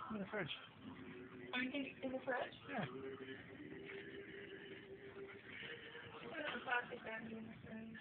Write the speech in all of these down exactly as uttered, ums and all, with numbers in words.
In the fridge. I mean, in, in the fridge? Yeah. Put it in a plastic bag in the fridge.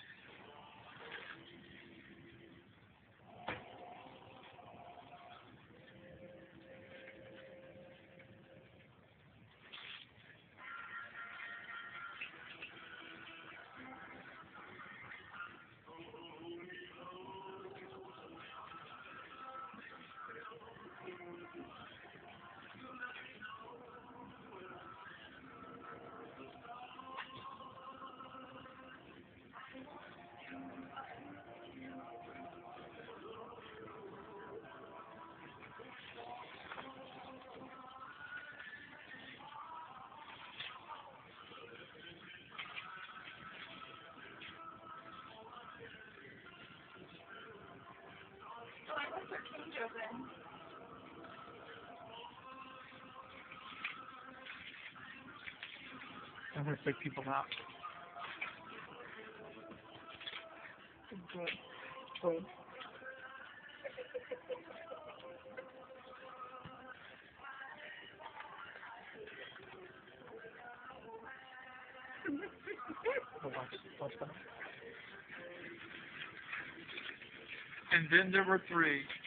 Oh, I left their cage open. I'm gonna freak people out. Good. Good. But watch, watch that. And then there were three.